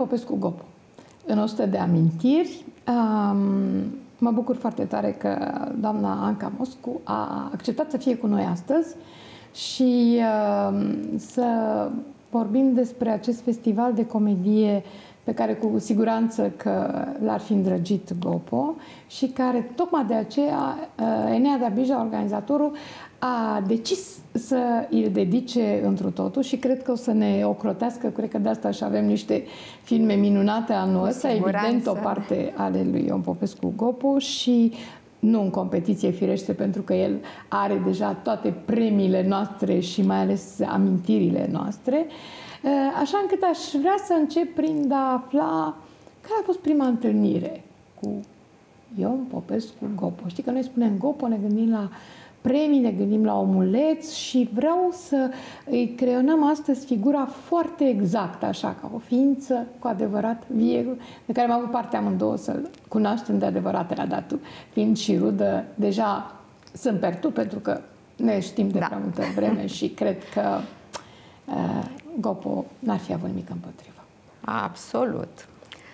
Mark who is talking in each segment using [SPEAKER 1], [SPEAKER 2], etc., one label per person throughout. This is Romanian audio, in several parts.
[SPEAKER 1] Popescu Gopo. În 100 de amintiri. Mă bucur foarte tare că doamna Anca Moscu a acceptat să fie cu noi astăzi și să vorbim despre acest festival de comedie pe care cu siguranță că l-ar fi îndrăgit Gopo și care tocmai de aceea Enea Dabija, organizatorul, a decis să îl dedice întru totul și cred că o să ne ocrotească, cred că de asta și avem niște filme minunate anul ăsta, evident o parte ale lui Ion Popescu Gopo și nu în competiție firește, pentru că el are deja toate premiile noastre și mai ales amintirile noastre. Așa încât aș vrea să încep prin a afla care a fost prima întâlnire cu Ion Popescu Gopo. Știi că noi spunem Gopo, ne gândim la premii, ne gândim la omuleț și vreau să îi creionăm astăzi figura foarte exactă, așa, ca o ființă cu adevărat vie, de care am avut parte amândouă să-l cunoaștem de adevăratele, dar tu, fiind și rudă, deja sunt per tu, pentru că ne știm de prea multă vreme și cred că Gopo n-ar fi avut nimic împotrivă.
[SPEAKER 2] Absolut.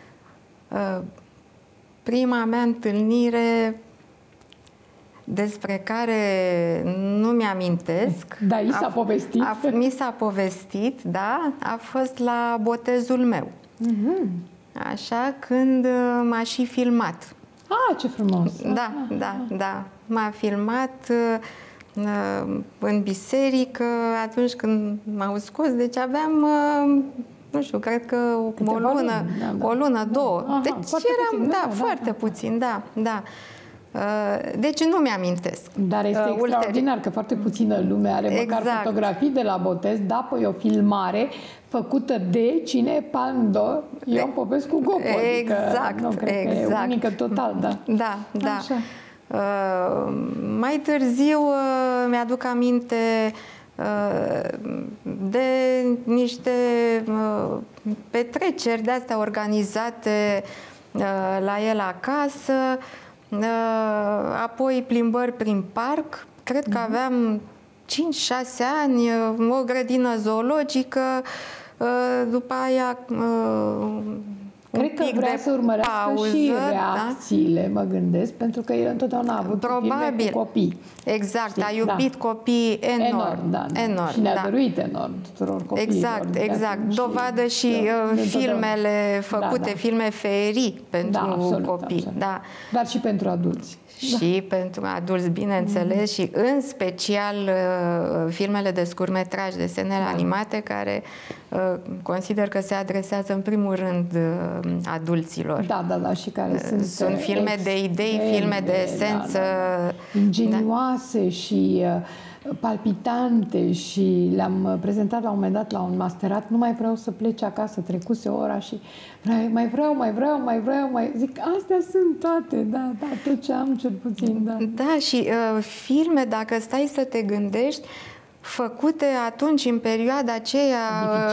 [SPEAKER 2] Prima mea întâlnire despre care nu mi-amintesc.
[SPEAKER 1] Da, mi s-a povestit.
[SPEAKER 2] Mi s-a povestit, da, a fost la botezul meu. Așa, când m-a și filmat.
[SPEAKER 1] Ah, ce frumos!
[SPEAKER 2] Da. M-a filmat în biserică atunci când m-au scos, deci aveam, nu știu, cred că o lună, două.
[SPEAKER 1] Aha,
[SPEAKER 2] deci eram, foarte puțin, da. Deci nu mi-amintesc.
[SPEAKER 1] Dar este extraordinar că foarte puțină lume are măcar fotografii de la botez, da, păi o filmare făcută de cine? Palm Ion Popescu Gopo.
[SPEAKER 2] Exact,
[SPEAKER 1] adică, e unică total, da.
[SPEAKER 2] Așa. Mai târziu mi-aduc aminte de niște petreceri de-astea organizate la el acasă, apoi plimbări prin parc. Cred că aveam 5-6 ani, o grădină zoologică, după aia
[SPEAKER 1] cred că vrea să urmărească pauză, și reacțiile, mă gândesc, pentru că el întotdeauna a avut filme cu copii.
[SPEAKER 2] Exact, știi? A iubit copii enorm.
[SPEAKER 1] Enorm. Și ne-a dăruit enorm tuturor copiilor.
[SPEAKER 2] Exact. Dovadă și filmele făcute, filme ferii pentru copii.
[SPEAKER 1] Absolut. Dar și pentru adulți.
[SPEAKER 2] Și pentru adulți, bineînțeles, și în special filmele de scurtmetraj, desenele animate, care consider că se adresează în primul rând adulților.
[SPEAKER 1] Da, și care
[SPEAKER 2] sunt filme de idei, filme de esență.
[SPEAKER 1] Ingenioase și palpitante și le-am prezentat la un moment dat la un masterat. Nu mai vreau să plece acasă, trecuse ora și mai vreau. Zic, astea sunt toate, tot ce am cel puțin,
[SPEAKER 2] Da, și filme, dacă stai să te gândești, făcute atunci, în perioada aceea,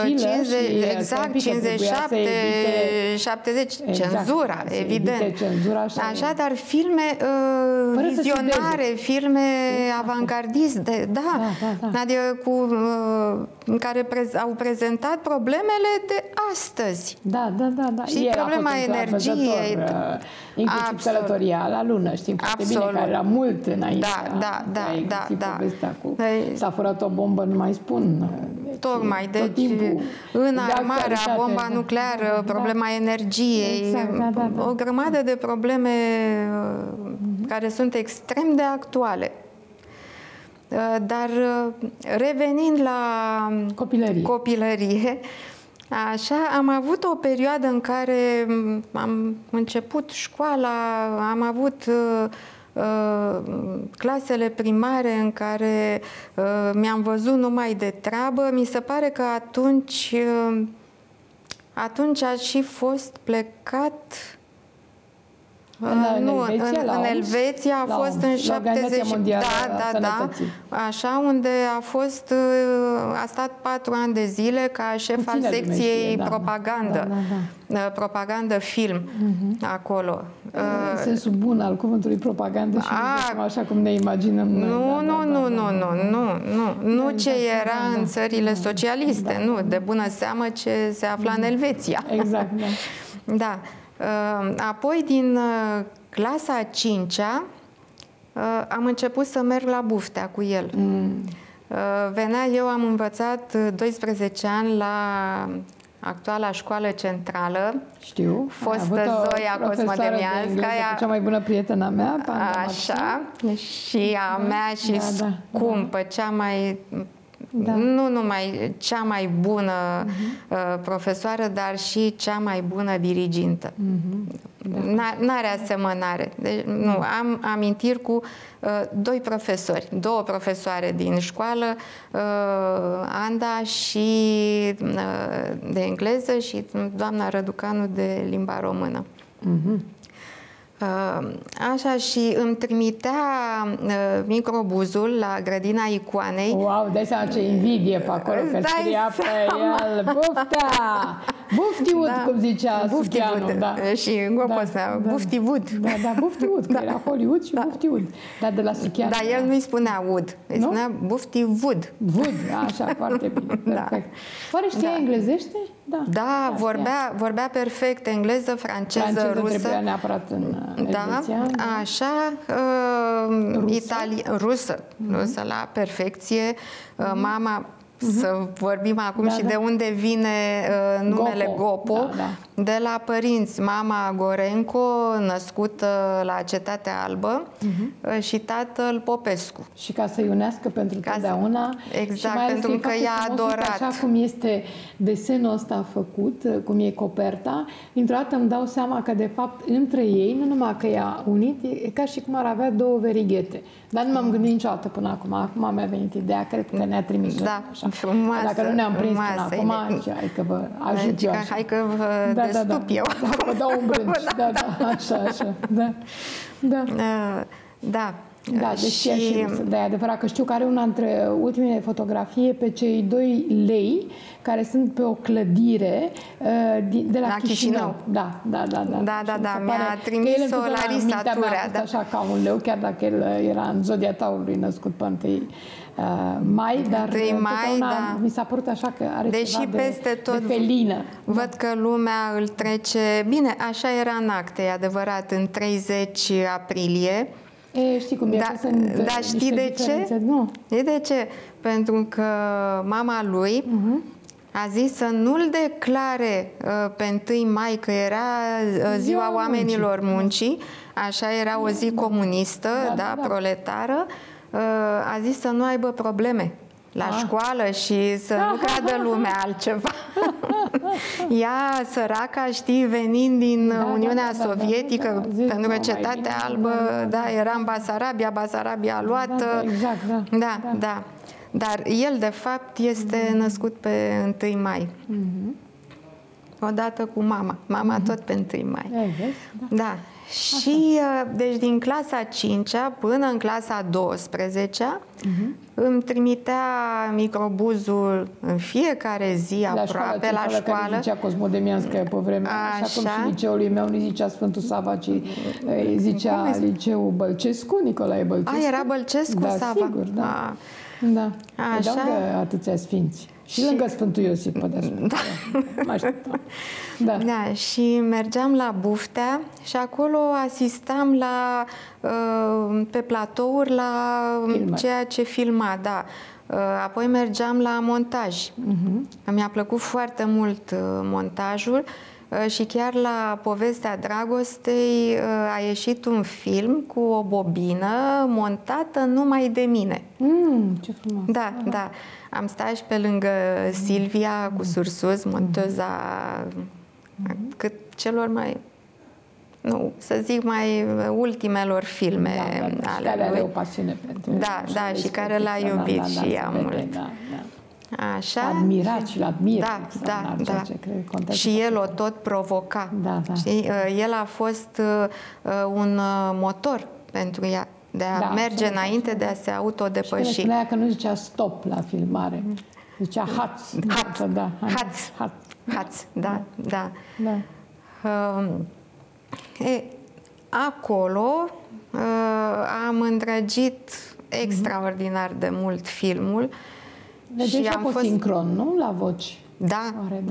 [SPEAKER 2] 57, 70, cenzura, evident. Așa, dar filme vizionare, filme avangardiste, adică care au prezentat problemele de astăzi.
[SPEAKER 1] Da.
[SPEAKER 2] Și problema energiei.
[SPEAKER 1] Inclusiv călătoria la lună, știm foarte bine, care era mult înainte.
[SPEAKER 2] Da.
[SPEAKER 1] S-a furat o bombă, nu mai spun.
[SPEAKER 2] Tocmai, deci în armarea, bomba nucleară, problema energiei, o grămadă de probleme care sunt extrem de actuale. Dar revenind la copilărie, așa, am avut o perioadă în care am început școala, am avut clasele primare în care mi-am văzut numai de treabă. Mi se pare că atunci a și fost plecat În Elveția a fost în 70. Așa, unde a stat 4 ani de zile ca șef al secției propagandă. Propagandă film acolo.
[SPEAKER 1] În sensul bun al cuvântului propagandă și așa cum ne imaginăm noi.
[SPEAKER 2] Nu ce era în țările socialiste, nu, de bună seamă ce se afla în Elveția.
[SPEAKER 1] Exact,
[SPEAKER 2] da. Apoi, din clasa a 5-a, am început să merg la Buftea cu el. Eu am învățat 12 ani la actuala școală centrală.
[SPEAKER 1] Știu.
[SPEAKER 2] Fostă Zoia Cosmodemianska.
[SPEAKER 1] Cea mai bună prietena mea.
[SPEAKER 2] Așa. Și a mea și scumpă, cea mai... Nu numai cea mai bună profesoară, dar și cea mai bună dirigintă. N-are asemănare. Deci, am amintiri cu două profesoare din școală, Anda și de engleză și doamna Răducanu de limba română. Așa, și îmi trimitea microbuzul la grădina Icoanei.
[SPEAKER 1] Wow, dai seama ce invidie pe acolo, că scria pe el Buftea! Buftiud, cum zicea Suchianu.
[SPEAKER 2] Și în grupul ăsta, Buftiud.
[SPEAKER 1] Buftiud, că era Hollywood și Buftiud. Dar de la Suchianu.
[SPEAKER 2] Dar el nu-i spunea Wood, îi spunea Buftiud.
[SPEAKER 1] Wood, așa, foarte bine, perfect. Oare știa englezește?
[SPEAKER 2] Da, vorbea perfect engleză, franceză, rusă.
[SPEAKER 1] Trebuia neapărat în Elveția.
[SPEAKER 2] Așa, rusă la perfecție. Mama, să vorbim acum și de unde vine numele Gopo. De la părinți, mama Gorenco, născută la Cetatea Albă, și tatăl Popescu.
[SPEAKER 1] Și ca să-i unească pentru totdeauna.
[SPEAKER 2] Exact, pentru că i-a adorat.
[SPEAKER 1] Așa cum este desenul ăsta făcut, cum e coperta, dintr-o dată îmi dau seama că, de fapt, între ei, nu numai că i-a unit, e ca și cum ar avea două verighete. Dar nu m-am gândit niciodată până acum. Acum mi-a venit ideea, cred că ne-a trimis.
[SPEAKER 2] Frumoasă.
[SPEAKER 1] Dacă nu ne-am prins până acum, hai că vă ajut eu așa.
[SPEAKER 2] Hai că vă destup eu.
[SPEAKER 1] Vă dau un brânci. Așa. Da, deci e adevărat că știu că are una dintre ultimele fotografii pe cei 2 lei care sunt pe o clădire de la Chișinău. Da.
[SPEAKER 2] Mi-a trimis-o la Risa Turea.
[SPEAKER 1] Așa ca un leu, chiar dacă el era în zodia taurului, născut pe 1 mai, dar mi s-a părut așa că are ceva
[SPEAKER 2] peste tot
[SPEAKER 1] de felină.
[SPEAKER 2] Văd că lumea îl trece... Bine, așa era în acte, e adevărat, în 30 aprilie.
[SPEAKER 1] Știi cum e?
[SPEAKER 2] Dar știi de ce?
[SPEAKER 1] Nu.
[SPEAKER 2] De ce? Pentru că mama lui a zis să nu-l declare pe 1 mai, că era ziua oamenilor muncii, așa era o zi comunistă, proletară, a zis să nu aibă probleme la școală și să nu creadă lumea altceva. Ea, săraca, știi, venind din Uniunea Sovietică, pentru că Cetatea Albă, era în Basarabia a luat. Da. Dar el, de fapt, este născut pe 1 mai. Odată cu mama. Mama tot pe 1 mai. Da. Și, deci, din clasa 5-a până în clasa 12-a, îmi trimitea microbuzul în fiecare zi aproape la școală.
[SPEAKER 1] Care zicea Cosmodemianska pe vremea, așa cum și liceului meu nu zicea Sfântul Sava, ci zicea Liceul Bălcescu, Nicolae Bălcescu.
[SPEAKER 2] Era Bălcescu Sava?
[SPEAKER 1] Sigur, da. Așa. De unde atâția sfinți? Și lângă Sfântul Iosif, pe deasupra.
[SPEAKER 2] Da, și mergeam la Buftea și acolo asistam pe platouri la ceea ce filma, Apoi mergeam la montaj. Mi-a plăcut foarte mult montajul și chiar la Povestea Dragostei a ieșit un film cu o bobină montată numai de mine.
[SPEAKER 1] Ce frumos!
[SPEAKER 2] Da. Am stat și pe lângă Silvia cu Sursuz, monteza cât celor mai, nu, să zic, mai ultimelor filme ale
[SPEAKER 1] care
[SPEAKER 2] lui.
[SPEAKER 1] are o pasiune pentru
[SPEAKER 2] și care l-a iubit și ea mult. Așa.
[SPEAKER 1] Admirat și l-admir.
[SPEAKER 2] Da. Și el o tot provoca. Știi? El a fost un motor pentru ea de a merge înainte, de a se autodepăși.
[SPEAKER 1] Și spunea că nu zicea stop la filmare. Zicea
[SPEAKER 2] Haț, da. Acolo am îndrăgit extraordinar de mult filmul.
[SPEAKER 1] Și am fost sincron, nu? La voci.
[SPEAKER 2] Da.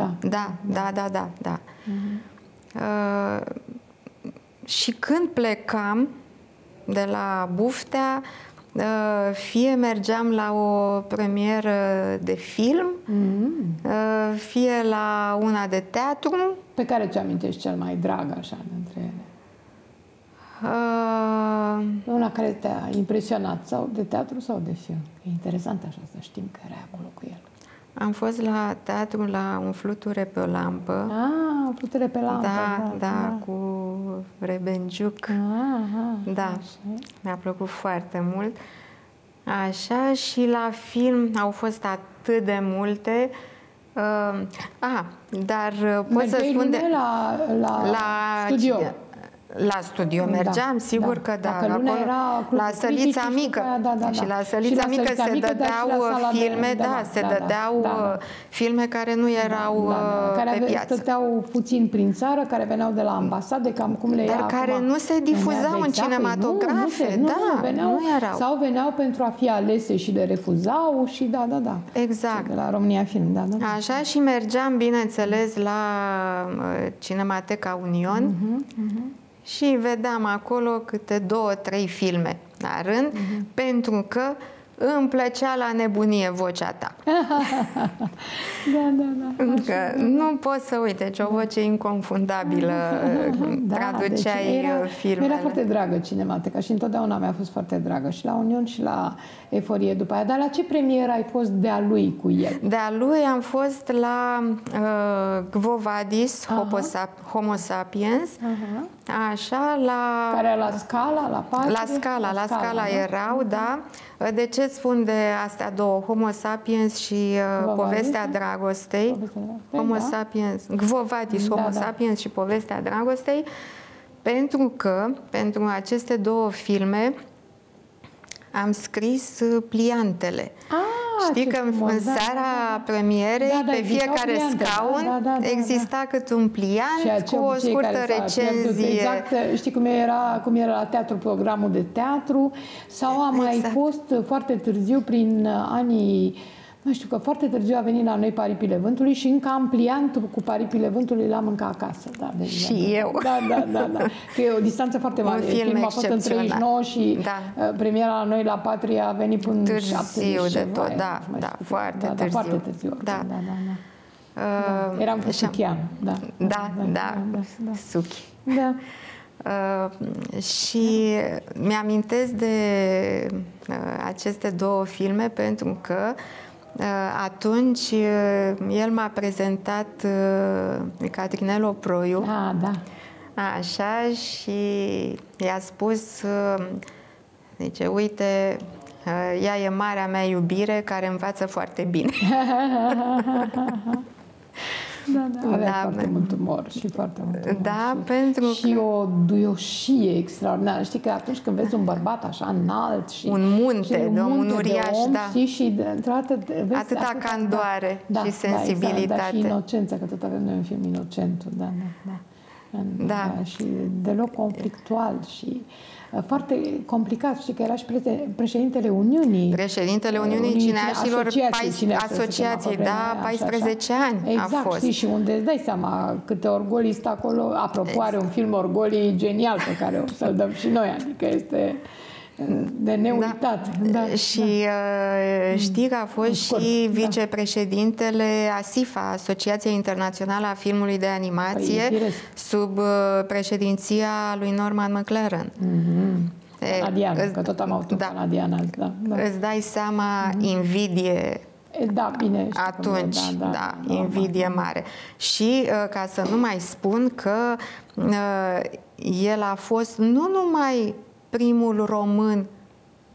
[SPEAKER 2] Și când plecam de la Buftea, fie mergeam la o premieră de film, fie la una de teatru.
[SPEAKER 1] Pe care ți-o amintești cel mai drag, așa, dintre ele? Una care te-a impresionat, sau de teatru sau de film? E interesant așa să știm că erai acolo cu el.
[SPEAKER 2] Am fost la teatru la Un fluture pe o lampă.
[SPEAKER 1] Un fluture pe lampă.
[SPEAKER 2] Da, cu Rebenjuc. Da, mi-a plăcut foarte mult. Așa, și la film au fost atât de multe. Dar pot să spun
[SPEAKER 1] la studio.
[SPEAKER 2] La studio mergeam, sigur că da. La Sălița Mică. Și la Sălița Mică se dădeau filme, se dădeau filme care nu erau pe piață.
[SPEAKER 1] Care stăteau puțin prin țară, care veneau de la ambasade, cam cum le ia
[SPEAKER 2] acum. Dar care nu se difuzau în cinematografe. Nu erau.
[SPEAKER 1] Sau veneau pentru a fi alese și le refuzau și da.
[SPEAKER 2] Exact.
[SPEAKER 1] De la România Film,
[SPEAKER 2] Așa, și mergeam, bineînțeles, la Cinemateca Union. Și vedeam acolo câte 2-3 filme la rând, pentru că îmi plăcea la nebunie vocea ta. Că nu poți să uite, deci o voce inconfundabilă, traduceai filmele.
[SPEAKER 1] Era foarte dragă Cinemateca și întotdeauna mi-a fost foarte dragă, și la Union și la Eforie după aia. Dar la ce premieră ai fost de-a lui cu el?
[SPEAKER 2] De-a lui am fost la Quo Vadis, Homo Sapiens, așa, la...
[SPEAKER 1] Care la Scala, la Patrie?
[SPEAKER 2] La Scala erau, da. De ce spun de astea două, Homo Sapiens și Povestea Dragostei? Homo Sapiens, Quo Vadis, Homo Sapiens și Povestea Dragostei, pentru că pentru aceste două filme am scris pliantele. Știi că în seara premierei, pe fiecare scaun, exista cât un pliant cu o scurtă recenzie.
[SPEAKER 1] Exact, știi cum era la teatru, programul de teatru, sau a mai fost foarte târziu, prin anii... Nu știu, că foarte târziu a venit la noi Paripile Vântului și încă am pliantul cu Paripile Vântului, l-am încă acasă.
[SPEAKER 2] Și eu.
[SPEAKER 1] Da. Că e o distanță foarte mare. Filmul a fost în 39 și premiera la noi la Patrie a venit până în 70.
[SPEAKER 2] Târziu de tot, foarte târziu.
[SPEAKER 1] Foarte târziu. Eram cu Suchian.
[SPEAKER 2] Da, Suchi. Și mi-amintesc de aceste două filme pentru că atunci el m-a prezentat Catrinel Oproiu. Așa, și i-a spus, zice, uite, ea e marea mea iubire care învață foarte bine.
[SPEAKER 1] Avea foarte mult umor și foarte mult umor.
[SPEAKER 2] Pentru
[SPEAKER 1] și o duioșie extraordinară. Știi că atunci când vezi un bărbat așa înalt și
[SPEAKER 2] un munte, un uriaș,
[SPEAKER 1] și într-o vezi
[SPEAKER 2] atâta candoare și sensibilitate.
[SPEAKER 1] Și inocență, că tot avem noi un film Inocentul. Și deloc conflictual și foarte complicat. Știi că era și președintele Uniunii.
[SPEAKER 2] Președintele Uniunii Cineașilor, asociației, 14 ani a fost.
[SPEAKER 1] Știi, și unde îți dai seama câte orgolii stă acolo. Apropo, are un film Orgolii genial pe care o să-l dăm și noi, adică este de neuitat.
[SPEAKER 2] Și știi că a fost și vicepreședintele ASIFA, Asociația Internațională a Filmului de Animație, sub președinția lui Norman McLaren.
[SPEAKER 1] Canadian, că tot am avut canadian azi.
[SPEAKER 2] Îți dai seama, invidie
[SPEAKER 1] bine,
[SPEAKER 2] atunci, invidie mare. Și ca să nu mai spun că el a fost nu numai primul român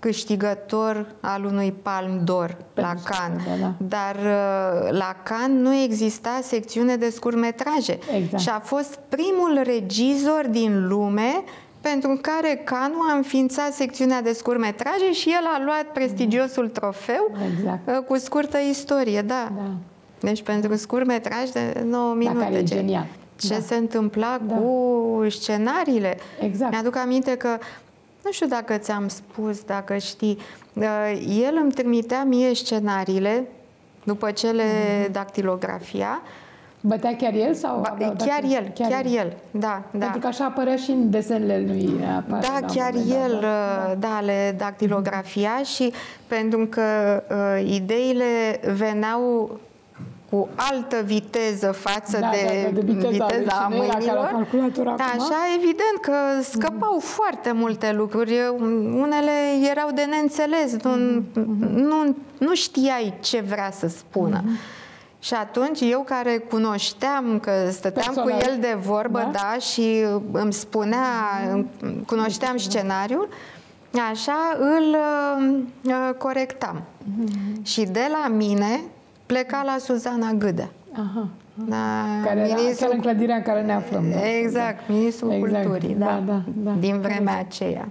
[SPEAKER 2] câștigător al unui Palme d'Or la Cannes. Dar la Cannes nu exista secțiune de scurtmetraje. Și a fost primul regizor din lume pentru care Cannes a înființat secțiunea de scurtmetraje și el a luat prestigiosul trofeu cu scurtă istorie. Deci pentru scurtmetraj de 9 minute. Ce se întâmpla cu scenariile. Mi-aduc aminte că, nu știu dacă ți-am spus, dacă știi, el îmi trimitea mie scenariile după ce le dactilografia.
[SPEAKER 1] Bătea chiar el? Sau
[SPEAKER 2] chiar el, da.
[SPEAKER 1] Pentru că așa apărea și în desenele lui.
[SPEAKER 2] Chiar el le dactilografia și pentru că ideile veneau cu altă viteză față de viteza mâinilor. Așa, evident că scăpau foarte multe lucruri. Unele erau de neînțeles. Nu știai ce vrea să spună. Și atunci eu care cunoșteam, că stăteam cu el de vorbă, și îmi spunea, cunoșteam scenariul, așa îl corectam. Și de la mine pleca la Suzana Gâdea.
[SPEAKER 1] Care era chiar în clădirea în care ne aflăm.
[SPEAKER 2] Exact, ministrul culturii, din vremea aceea.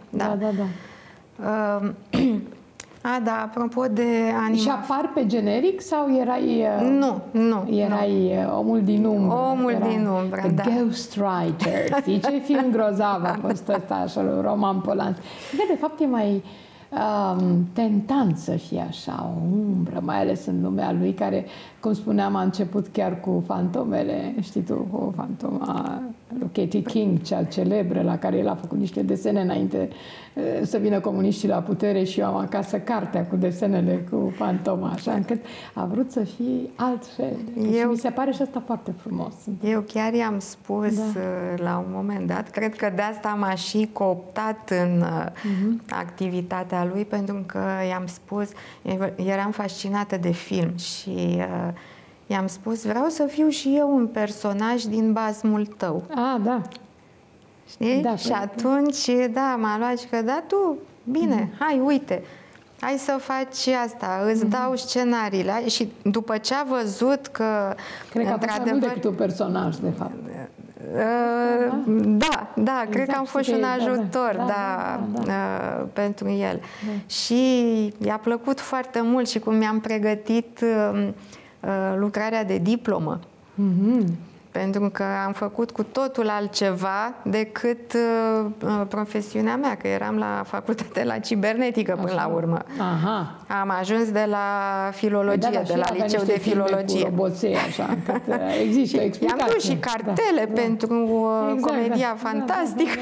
[SPEAKER 2] Apropo de animație.
[SPEAKER 1] Și apar pe generic sau erai...
[SPEAKER 2] Nu.
[SPEAKER 1] Erai omul din umbră.
[SPEAKER 2] Omul din umbră,
[SPEAKER 1] Ghostwriter. Știi ce film grozav a fost ăsta, așa, Roman Polanski. De fapt, e mai tentant să fie așa, o umbră, mai ales în lumea lui, care, cum spuneam, a început chiar cu Fantomele, știi tu, cu Fantoma lui Katie King, cea celebră, la care el a făcut niște desene înainte să vină comuniștii la putere și eu am acasă cartea cu desenele cu Fantoma, așa încât a vrut să fie altfel. Și mi se pare și asta foarte frumos.
[SPEAKER 2] Eu chiar i-am spus la un moment dat, cred că de asta m-a și cooptat în activitatea lui, pentru că i-am spus, eram fascinată de film și i-am spus, vreau să fiu și eu un personaj din basmul tău. Știi? Și atunci, m-a luat și că, tu, bine, hai, uite, hai să faci asta, îți dau scenariile. Și după ce a văzut că,
[SPEAKER 1] cred că a fost mai mult decât un personaj, de fapt.
[SPEAKER 2] Cred că am fost și un ajutor pentru el. Și i-a plăcut foarte mult și cum mi-am pregătit lucrarea de diplomă. Pentru că am făcut cu totul altceva decât profesiunea mea, că eram la facultate la cibernetică până la urmă. Am ajuns de la filologie, de la liceu de filologie.
[SPEAKER 1] Roboței, așa, există o explicație.
[SPEAKER 2] I-am dus și cartele pentru comedia fantastică.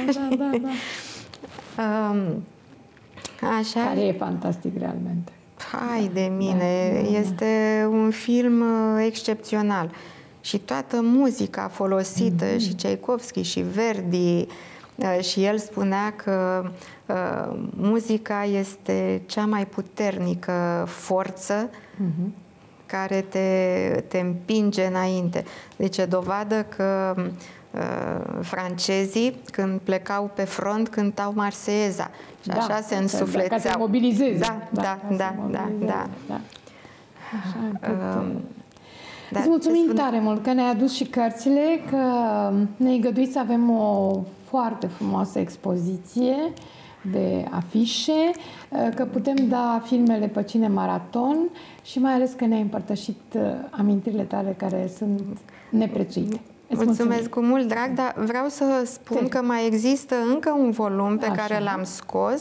[SPEAKER 2] Așa.
[SPEAKER 1] Care e fantastic realmente.
[SPEAKER 2] Hai de mine, este un film excepțional. Și toată muzica folosită, și Tchaikovsky, și Verdi, și el spunea că muzica este cea mai puternică forță care te împinge înainte. Deci e dovadă că francezii, când plecau pe front, cântau Marseieza. Și așa se însuflețeau.
[SPEAKER 1] Ca să mobilizeze. Îți mulțumim tare mult că ne-ai adus și cărțile, că ne-ai îngăduit să avem o foarte frumoasă expoziție de afișe, că putem da filmele pe Cinemaraton și mai ales că ne-ai împărtășit amintirile tale care sunt neprețuite.
[SPEAKER 2] Mulțumesc cu mult drag, dar vreau să spun că mai există încă un volum pe care l-am scos,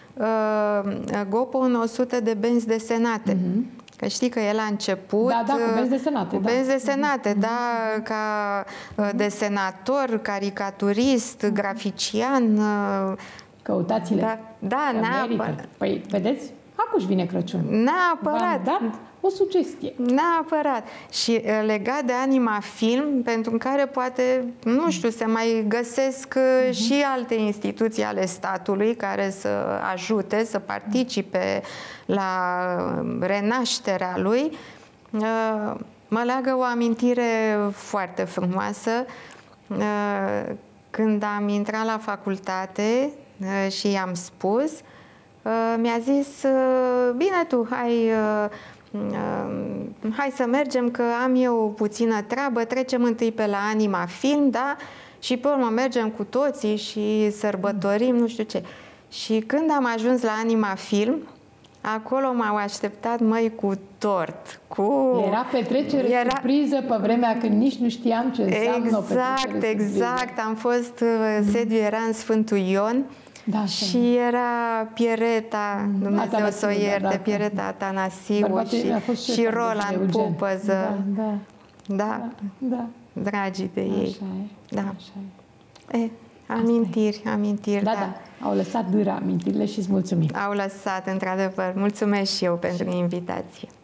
[SPEAKER 2] Gopon 100 de benzi desenate. Că știi că el a început
[SPEAKER 1] cu benzi desenate.
[SPEAKER 2] Cu benzi desenate, ca desenator, caricaturist, grafician.
[SPEAKER 1] Căutați-le.
[SPEAKER 2] Neapărat.
[SPEAKER 1] Păi, vedeți? Acum își vine Crăciun.
[SPEAKER 2] Neapărat.
[SPEAKER 1] V-am dat o sugestie.
[SPEAKER 2] Neapărat. Și legat de Anima Film, pentru care poate, nu știu, se mai găsesc și alte instituții ale statului care să ajute, să participe la renașterea lui, mă leagă o amintire foarte frumoasă. Când am intrat la facultate și i-am spus, mi-a zis, bine tu, hai să mergem că am eu puțină treabă, trecem întâi pe la Anima Film, da? Și pe urmă mergem cu toții și sărbătorim, nu știu ce. Și când am ajuns la Anima Film, acolo m-au așteptat, măi, cu tort.
[SPEAKER 1] Era petrecere surpriză pe vremea când nici nu știam ce înseamnă o petrecere
[SPEAKER 2] Exact. Am fost, sediul era în Sfântul Ion. Da, și era Piereta, Dumnezeu să o ierte, Piereta Atanasiu și Roland Pupăză. Da. Dragii de ei. Da. Amintiri.
[SPEAKER 1] Da. Au lăsat dâra amintirile și îți mulțumim.
[SPEAKER 2] Au lăsat, într-adevăr. Mulțumesc și eu pentru invitație.